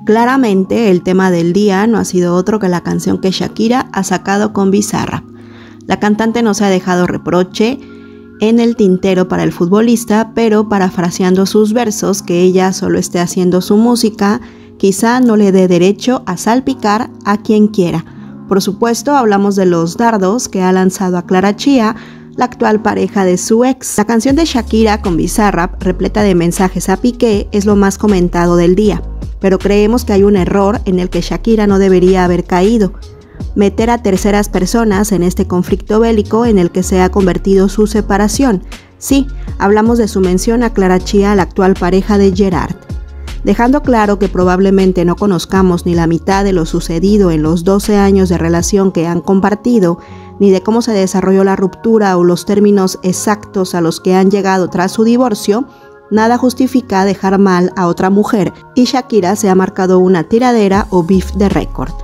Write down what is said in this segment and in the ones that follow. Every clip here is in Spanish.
Claramente, el tema del día no ha sido otro que la canción que Shakira ha sacado con Bizarrap. La cantante no se ha dejado reproche en el tintero para el futbolista, pero parafraseando sus versos, que ella solo esté haciendo su música, quizá no le dé derecho a salpicar a quien quiera. Por supuesto, hablamos de los dardos que ha lanzado a Clara Chía, la actual pareja de su ex. La canción de Shakira con Bizarrap, repleta de mensajes a Piqué, es lo más comentado del día, pero creemos que hay un error en el que Shakira no debería haber caído: meter a terceras personas en este conflicto bélico en el que se ha convertido su separación. Sí, hablamos de su mención a Clara Chía, la actual pareja de Gerard, dejando claro que probablemente no conozcamos ni la mitad de lo sucedido en los 12 años de relación que han compartido, ni de cómo se desarrolló la ruptura o los términos exactos a los que han llegado tras su divorcio. Nada justifica dejar mal a otra mujer y Shakira se ha marcado una tiradera o beef de récord.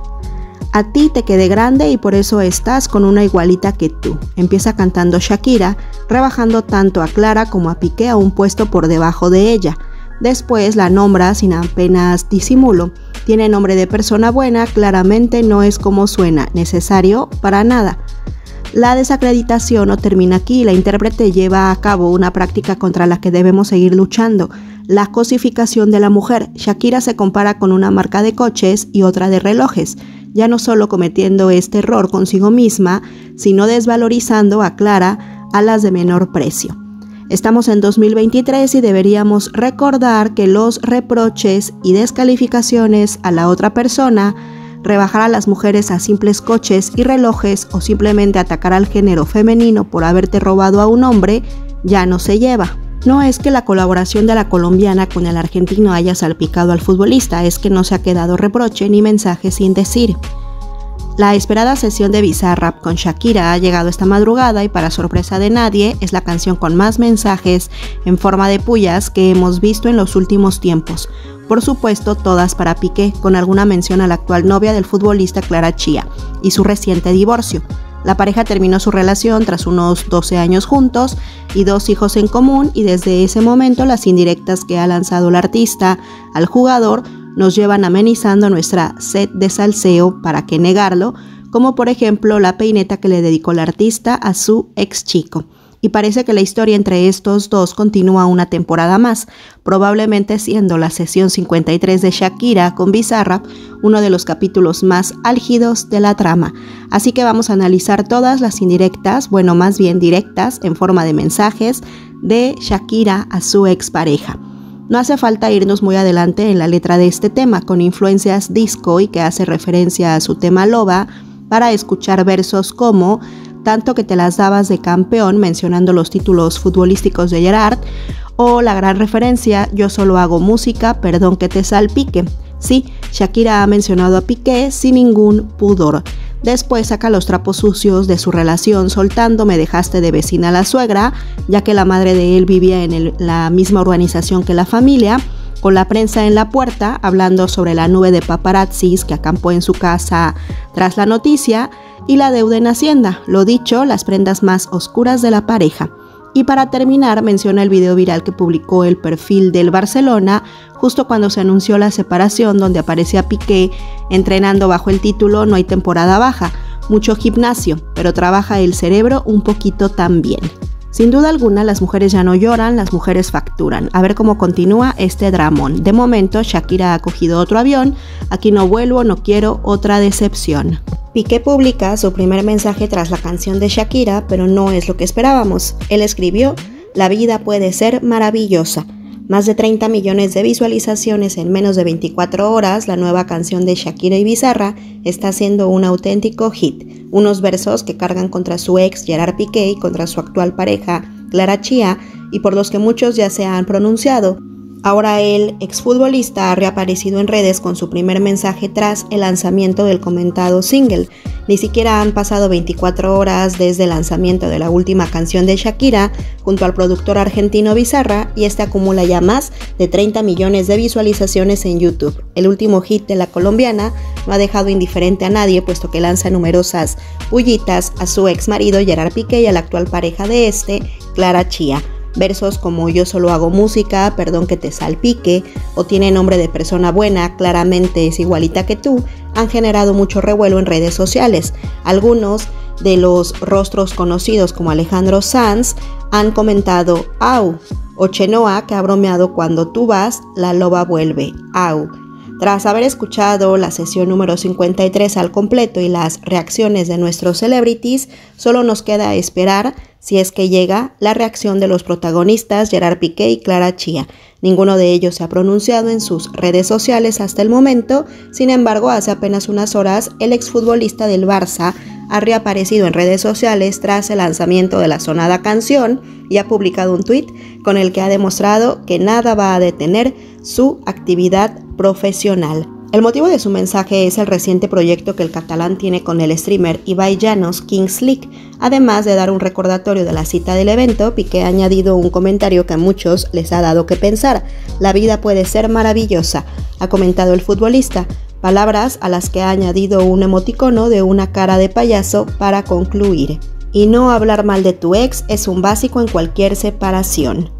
A ti te quedé grande y por eso estás con una igualita que tú. Empieza cantando Shakira, rebajando tanto a Clara como a Piqué a un puesto por debajo de ella. Después la nombra sin apenas disimulo. Tiene nombre de persona buena, claramente no es como suena, necesario para nada. La desacreditación no termina aquí, la intérprete lleva a cabo una práctica contra la que debemos seguir luchando: la cosificación de la mujer. Shakira se compara con una marca de coches y otra de relojes, ya no solo cometiendo este error consigo misma, sino desvalorizando a Clara a las de menor precio. Estamos en 2023 y deberíamos recordar que los reproches y descalificaciones a la otra persona, rebajar a las mujeres a simples coches y relojes o simplemente atacar al género femenino por haberte robado a un hombre, ya no se lleva. No es que la colaboración de la colombiana con el argentino haya salpicado al futbolista, es que no se ha quedado reproche ni mensaje sin decir. La esperada sesión de Bizarrap con Shakira ha llegado esta madrugada y, para sorpresa de nadie, es la canción con más mensajes en forma de pullas que hemos visto en los últimos tiempos. Por supuesto, todas para Piqué, con alguna mención a la actual novia del futbolista, Clara Chía, y su reciente divorcio. La pareja terminó su relación tras unos 12 años juntos y 2 hijos en común, y desde ese momento las indirectas que ha lanzado el artista al jugador nos llevan amenizando nuestra sed de salseo, para qué negarlo, como por ejemplo la peineta que le dedicó el artista a su ex chico. Y parece que la historia entre estos dos continúa una temporada más, probablemente siendo la sesión 53 de Shakira con Bizarrap uno de los capítulos más álgidos de la trama. Así que vamos a analizar todas las indirectas, bueno, más bien directas, en forma de mensajes de Shakira a su expareja. No hace falta irnos muy adelante en la letra de este tema, con influencias disco y que hace referencia a su tema Loba, para escuchar versos como "tanto que te las dabas de campeón", mencionando los títulos futbolísticos de Gerard, o la gran referencia "yo solo hago música, perdón que te salpique". Sí, Shakira ha mencionado a Piqué sin ningún pudor. Después saca los trapos sucios de su relación soltando "me dejaste de vecina a la suegra", ya que la madre de él vivía en la misma urbanización que la familia, con la prensa en la puerta, hablando sobre la nube de paparazzis que acampó en su casa tras la noticia, y la deuda en Hacienda, lo dicho, las prendas más oscuras de la pareja. Y para terminar, menciona el video viral que publicó el perfil del Barcelona justo cuando se anunció la separación, donde aparecía Piqué entrenando bajo el título "no hay temporada baja", mucho gimnasio, pero trabaja el cerebro un poquito también. Sin duda alguna, las mujeres ya no lloran, las mujeres facturan. A ver cómo continúa este dramón. De momento, Shakira ha cogido otro avión. "Aquí no vuelvo, no quiero otra decepción". Piqué publica su primer mensaje tras la canción de Shakira, pero no es lo que esperábamos. Él escribió: "La vida puede ser maravillosa". Más de 30 millones de visualizaciones en menos de 24 horas, la nueva canción de Shakira y Bizarrap está siendo un auténtico hit. Unos versos que cargan contra su ex Gerard Piqué y contra su actual pareja Clara Chía, y por los que muchos ya se han pronunciado. Ahora el exfutbolista ha reaparecido en redes con su primer mensaje tras el lanzamiento del comentado single. Ni siquiera han pasado 24 horas desde el lanzamiento de la última canción de Shakira junto al productor argentino Bizarrap, y este acumula ya más de 30 millones de visualizaciones en YouTube. El último hit de la colombiana no ha dejado indiferente a nadie, puesto que lanza numerosas pullitas a su ex marido Gerard Piqué y a la actual pareja de este, Clara Chía. Versos como yo solo hago música, perdón que te salpique, o tiene nombre de persona buena, claramente es igualita que tú, han generado mucho revuelo en redes sociales. Algunos de los rostros conocidos como Alejandro Sanz han comentado au, o Chenoa, que ha bromeado cuando tú vas, la loba vuelve, au. Tras haber escuchado la sesión número 53 al completo y las reacciones de nuestros celebrities, solo nos queda esperar, si es que llega, la reacción de los protagonistas Gerard Piqué y Clara Chía. Ninguno de ellos se ha pronunciado en sus redes sociales hasta el momento, sin embargo, hace apenas unas horas, el exfutbolista del Barça ha reaparecido en redes sociales tras el lanzamiento de la sonada canción y ha publicado un tuit con el que ha demostrado que nada va a detener su actividad profesional. El motivo de su mensaje es el reciente proyecto que el catalán tiene con el streamer Ibai Llanos, Kings League. Además de dar un recordatorio de la cita del evento, Piqué ha añadido un comentario que a muchos les ha dado que pensar. La vida puede ser maravillosa, ha comentado el futbolista. Palabras a las que ha añadido un emoticono de una cara de payaso para concluir. Y no hablar mal de tu ex es un básico en cualquier separación.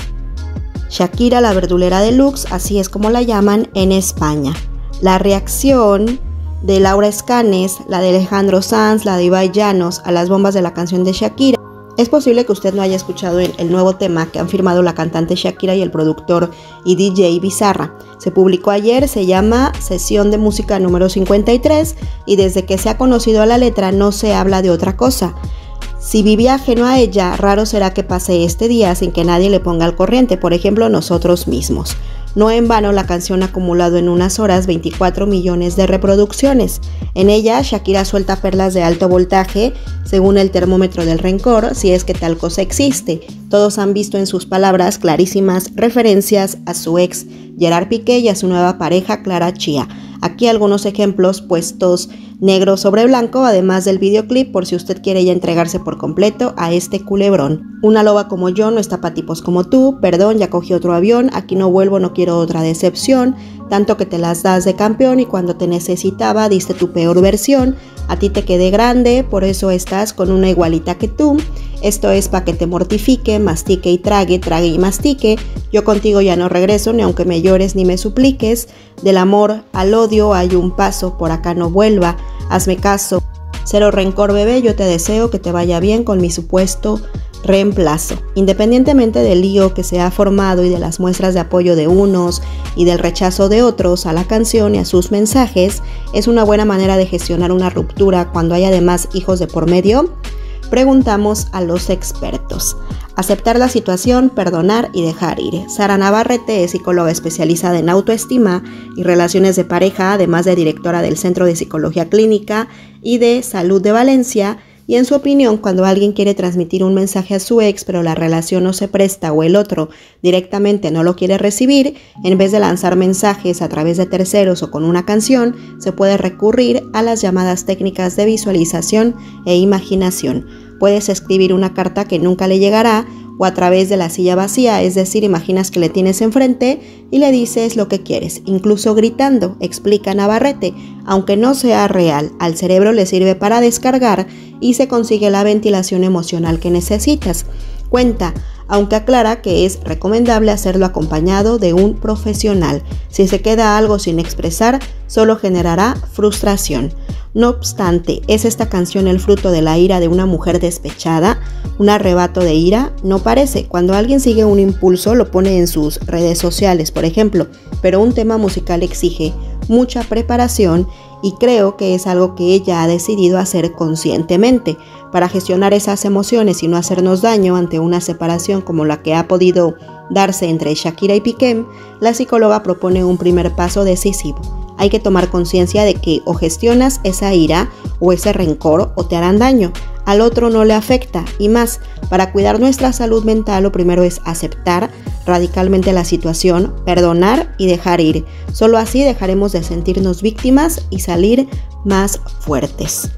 Shakira, la verdulera deluxe, así es como la llaman en España. La reacción de Laura Escanes, la de Alejandro Sanz, la de Ibai Llanos a las bombas de la canción de Shakira. Es posible que usted no haya escuchado el nuevo tema que han firmado la cantante Shakira y el productor y DJ Bizarra. Se publicó ayer, se llama Sesión de Música número 53 y desde que se ha conocido la letra no se habla de otra cosa. Si vivía ajeno a ella, raro será que pase este día sin que nadie le ponga al corriente, por ejemplo nosotros mismos. No en vano la canción ha acumulado en unas horas 24 millones de reproducciones. En ella, Shakira suelta perlas de alto voltaje, según el termómetro del rencor, si es que tal cosa existe. Todos han visto en sus palabras clarísimas referencias a su ex Gerard Piqué y a su nueva pareja Clara Chía. Aquí algunos ejemplos puestos negro sobre blanco, además del videoclip por si usted quiere ya entregarse por completo a este culebrón. Una loba como yo no está pa' tipos como tú, perdón, ya cogí otro avión, aquí no vuelvo, no quiero otra decepción, tanto que te las das de campeón y cuando te necesitaba diste tu peor versión, a ti te quedé grande, por eso estás con una igualita que tú, esto es pa' que te mortifique, mastique y trague, trague y mastique, yo contigo ya no regreso ni aunque me llores ni me supliques, del amor al odio hay un paso, por acá no vuelva, hazme caso, cero rencor bebé, yo te deseo que te vaya bien con mi supuesto reemplazo. Independientemente del lío que se ha formado y de las muestras de apoyo de unos y del rechazo de otros a la canción y a sus mensajes, ¿es una buena manera de gestionar una ruptura cuando hay además hijos de por medio? Preguntamos a los expertos. Aceptar la situación, perdonar y dejar ir. Sara Navarrete es psicóloga especializada en autoestima y relaciones de pareja, además de directora del Centro de Psicología Clínica y de Salud de Valencia, y en su opinión, cuando alguien quiere transmitir un mensaje a su ex, pero la relación no se presta o el otro directamente no lo quiere recibir, en vez de lanzar mensajes a través de terceros o con una canción, se puede recurrir a las llamadas técnicas de visualización e imaginación. Puedes escribir una carta que nunca le llegará o a través de la silla vacía, es decir, imaginas que le tienes enfrente y le dices lo que quieres, incluso gritando, explica Navarrete. Aunque no sea real, al cerebro le sirve para descargar y se consigue la ventilación emocional que necesitas. Cuenta, aunque aclara que es recomendable hacerlo acompañado de un profesional. Si se queda algo sin expresar, solo generará frustración. No obstante, ¿es esta canción el fruto de la ira de una mujer despechada? ¿Un arrebato de ira? No parece. Cuando alguien sigue un impulso, lo pone en sus redes sociales, por ejemplo, pero un tema musical exige mucha preparación y creo que es algo que ella ha decidido hacer conscientemente para gestionar esas emociones y no hacernos daño ante una separación como la que ha podido darse entre Shakira y Piqué. La psicóloga propone un primer paso decisivo. Hay que tomar conciencia de que o gestionas esa ira o ese rencor o te harán daño. Al otro no le afecta y más, para cuidar nuestra salud mental lo primero es aceptar radicalmente la situación, perdonar y dejar ir. Solo así dejaremos de sentirnos víctimas y salir más fuertes.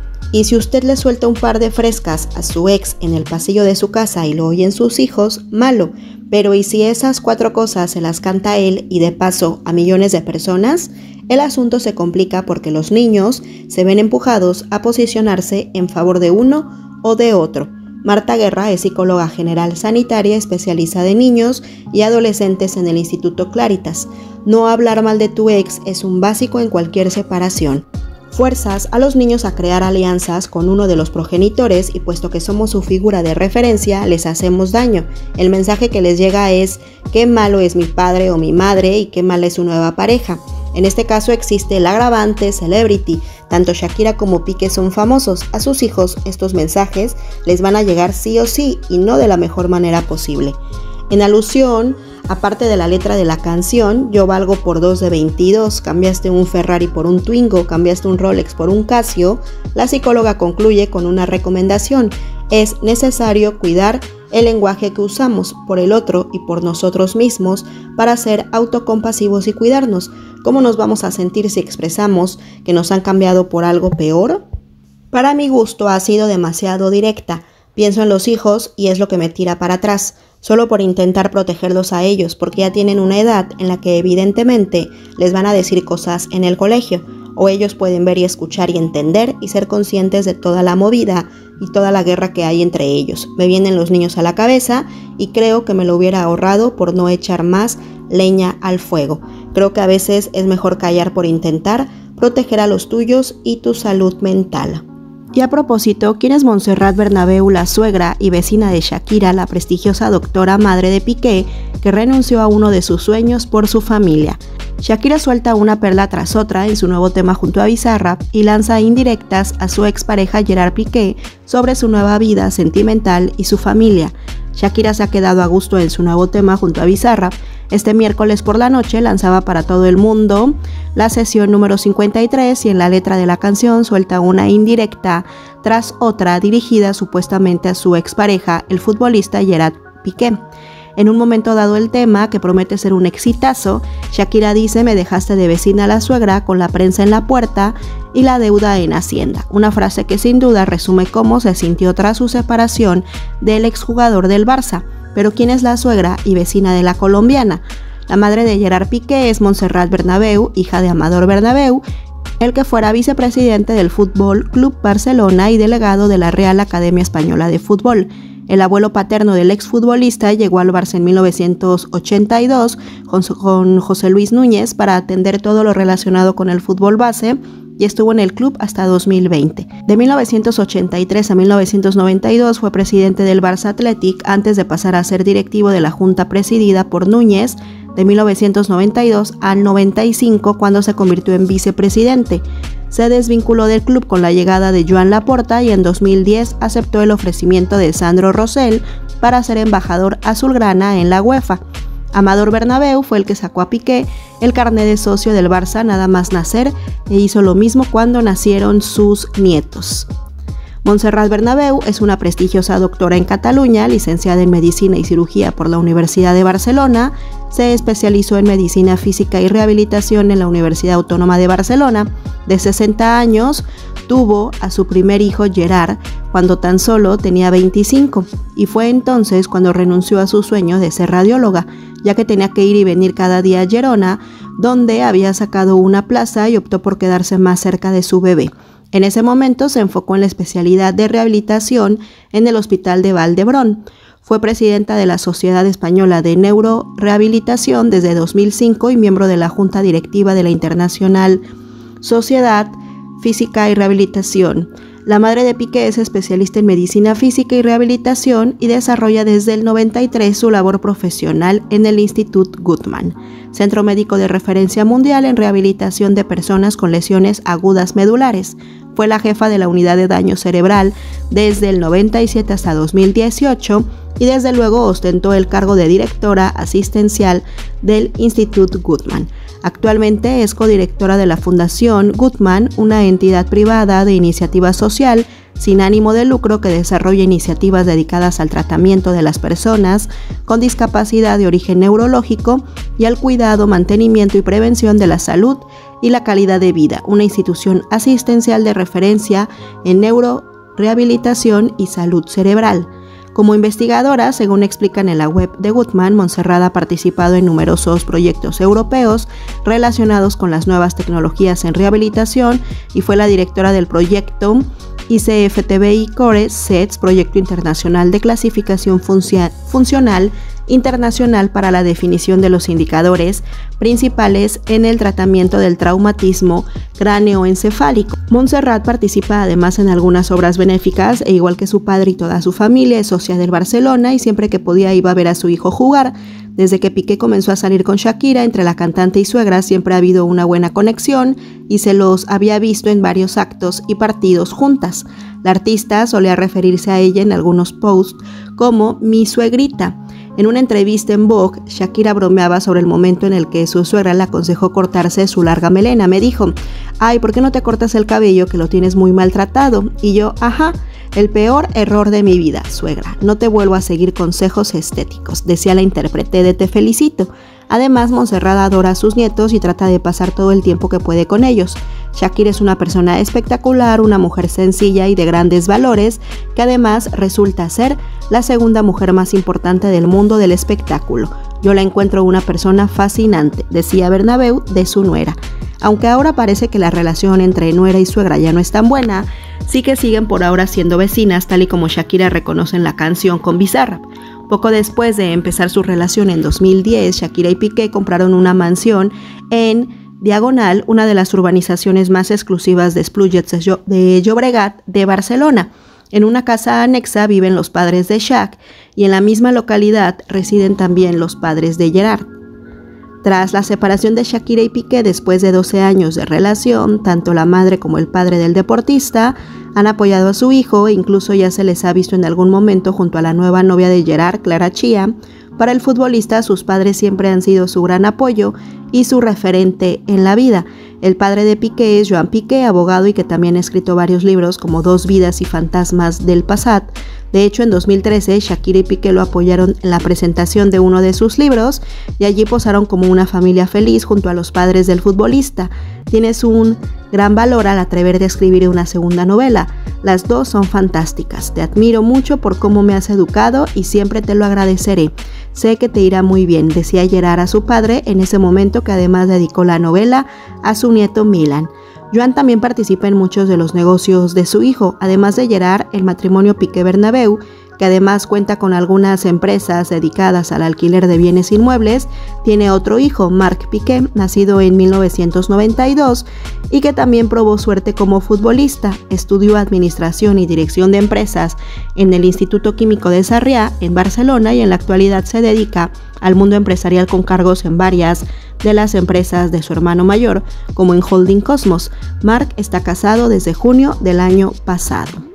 Y si usted le suelta un par de frescas a su ex en el pasillo de su casa y lo oyen sus hijos, malo. Pero ¿y si esas 4 cosas se las canta él y de paso a millones de personas? El asunto se complica porque los niños se ven empujados a posicionarse en favor de uno o de otro. Marta Guerra es psicóloga general sanitaria especializada en niños y adolescentes en el Instituto Claritas. No hablar mal de tu ex es un básico en cualquier separación. Fuerzas a los niños a crear alianzas con uno de los progenitores y puesto que somos su figura de referencia, les hacemos daño. El mensaje que les llega es: qué malo es mi padre o mi madre y qué mala es su nueva pareja. En este caso existe el agravante celebrity. Tanto Shakira como Piqué son famosos. A sus hijos estos mensajes les van a llegar sí o sí y no de la mejor manera posible. En alusión, aparte de la letra de la canción, yo valgo por 2 de 22, cambiaste un Ferrari por un Twingo, cambiaste un Rolex por un Casio, la psicóloga concluye con una recomendación: es necesario cuidar el lenguaje que usamos por el otro y por nosotros mismos para ser autocompasivos y cuidarnos. ¿Cómo nos vamos a sentir si expresamos que nos han cambiado por algo peor? Para mi gusto ha sido demasiado directa. Pienso en los hijos y es lo que me tira para atrás, solo por intentar protegerlos a ellos, porque ya tienen una edad en la que evidentemente les van a decir cosas en el colegio, o ellos pueden ver y escuchar y entender y ser conscientes de toda la movida y toda la guerra que hay entre ellos. Me vienen los niños a la cabeza y creo que me lo hubiera ahorrado por no echar más leña al fuego. Creo que a veces es mejor callar por intentar proteger a los tuyos y tu salud mental. Y a propósito, ¿quién es Montserrat Bernabeu, la suegra y vecina de Shakira, la prestigiosa doctora madre de Piqué, que renunció a uno de sus sueños por su familia? Shakira suelta una perla tras otra en su nuevo tema junto a Bizarrap y lanza indirectas a su expareja Gerard Piqué sobre su nueva vida sentimental y su familia. Shakira se ha quedado a gusto en su nuevo tema junto a Bizarrap. Este miércoles por la noche lanzaba para todo el mundo la sesión número 53 y en la letra de la canción suelta una indirecta tras otra dirigida supuestamente a su expareja, el futbolista Gerard Piqué. En un momento dado el tema, que promete ser un exitazo, Shakira dice: me dejaste de vecina a la suegra con la prensa en la puerta y la deuda en Hacienda. Una frase que sin duda resume cómo se sintió tras su separación del exjugador del Barça. Pero ¿quién es la suegra y vecina de la colombiana? La madre de Gerard Piqué es Montserrat Bernabeu, hija de Amador Bernabeu, el que fuera vicepresidente del Fútbol Club Barcelona y delegado de la Real Academia Española de Fútbol. El abuelo paterno del exfutbolista llegó al Barça en 1982 con José Luis Núñez para atender todo lo relacionado con el fútbol base y estuvo en el club hasta 2020. De 1983 a 1992 fue presidente del Barça Athletic antes de pasar a ser directivo de la junta presidida por Núñez de 1992 al 95 cuando se convirtió en vicepresidente. Se desvinculó del club con la llegada de Joan Laporta y en 2010 aceptó el ofrecimiento de Sandro Rosell para ser embajador azulgrana en la UEFA. Amador Bernabeu fue el que sacó a Piqué el carné de socio del Barça nada más nacer e hizo lo mismo cuando nacieron sus nietos. Montserrat Bernabeu es una prestigiosa doctora en Cataluña, licenciada en Medicina y Cirugía por la Universidad de Barcelona, se especializó en Medicina Física y Rehabilitación en la Universidad Autónoma de Barcelona. De 60 años, tuvo a su primer hijo Gerard cuando tan solo tenía 25 y fue entonces cuando renunció a su sueño de ser radióloga, ya que tenía que ir y venir cada día a Gerona, donde había sacado una plaza y optó por quedarse más cerca de su bebé. En ese momento se enfocó en la especialidad de rehabilitación en el Hospital de Vall d'Hebron. Fue presidenta de la Sociedad Española de Neurorehabilitación desde 2005 y miembro de la Junta Directiva de la Internacional Sociedad Física y Rehabilitación. La madre de Piqué es especialista en medicina física y rehabilitación y desarrolla desde el 93 su labor profesional en el Institut Guttmann, centro médico de referencia mundial en rehabilitación de personas con lesiones agudas medulares. Fue la jefa de la unidad de daño cerebral desde el 97 hasta 2018 y desde luego ostentó el cargo de directora asistencial del Institut Guttmann. Actualmente es codirectora de la Fundación Guttmann, una entidad privada de iniciativa social sin ánimo de lucro que desarrolla iniciativas dedicadas al tratamiento de las personas con discapacidad de origen neurológico y al cuidado, mantenimiento y prevención de la salud y la calidad de vida, una institución asistencial de referencia en neurorehabilitación y salud cerebral. Como investigadora, según explican en la web de Guttmann, Montserrat ha participado en numerosos proyectos europeos relacionados con las nuevas tecnologías en rehabilitación y fue la directora del proyecto ICFTBI Core SETS, Proyecto Internacional de Clasificación Funcional Internacional para la definición de los indicadores principales en el tratamiento del traumatismo cráneoencefálico. Montserrat participa además en algunas obras benéficas e igual que su padre y toda su familia es socia del Barcelona y siempre que podía iba a ver a su hijo jugar. Desde que Piqué comenzó a salir con Shakira, entre la cantante y suegra siempre ha habido una buena conexión y se los había visto en varios actos y partidos juntas. La artista solía referirse a ella en algunos posts como mi suegrita. En una entrevista en Vogue, Shakira bromeaba sobre el momento en el que su suegra le aconsejó cortarse su larga melena. Me dijo, ay, ¿por qué no te cortas el cabello que lo tienes muy maltratado? Y yo, ajá, el peor error de mi vida, suegra. No te vuelvo a seguir consejos estéticos, decía la intérprete de Te Felicito. Además, Montserrat adora a sus nietos y trata de pasar todo el tiempo que puede con ellos. Shakira es una persona espectacular, una mujer sencilla y de grandes valores, que además resulta ser la segunda mujer más importante del mundo del espectáculo. Yo la encuentro una persona fascinante, decía Bernabéu de su nuera. Aunque ahora parece que la relación entre nuera y suegra ya no es tan buena, sí que siguen por ahora siendo vecinas, tal y como Shakira reconoce en la canción con Bizarrap. Poco después de empezar su relación en 2010, Shakira y Piqué compraron una mansión en Diagonal, una de las urbanizaciones más exclusivas de Espluguets de Llobregat de Barcelona. En una casa anexa viven los padres de Shak y en la misma localidad residen también los padres de Gerard. Tras la separación de Shakira y Piqué después de 12 años de relación, tanto la madre como el padre del deportista han apoyado a su hijo e incluso ya se les ha visto en algún momento junto a la nueva novia de Gerard, Clara Chia. Para el futbolista, sus padres siempre han sido su gran apoyo y su referente en la vida. El padre de Piqué es Joan Piqué, abogado y que también ha escrito varios libros como Dos vidas y fantasmas del Passat. De hecho, en 2013, Shakira y Piqué lo apoyaron en la presentación de uno de sus libros y allí posaron como una familia feliz junto a los padres del futbolista. Tienes un gran valor al atrever a escribir una segunda novela. Las dos son fantásticas. Te admiro mucho por cómo me has educado y siempre te lo agradeceré. Sé que te irá muy bien, decía Gerard a su padre en ese momento, que además dedicó la novela a su nieto Milan. Joan también participa en muchos de los negocios de su hijo, además de Gerard, el matrimonio Piqué-Bernabéu, que además cuenta con algunas empresas dedicadas al alquiler de bienes inmuebles, tiene otro hijo, Marc Piqué, nacido en 1992 y que también probó suerte como futbolista. Estudió Administración y Dirección de Empresas en el Instituto Químico de Sarriá, en Barcelona, y en la actualidad se dedica al mundo empresarial con cargos en varias de las empresas de su hermano mayor, como en Holding Cosmos. Marc está casado desde junio del año pasado.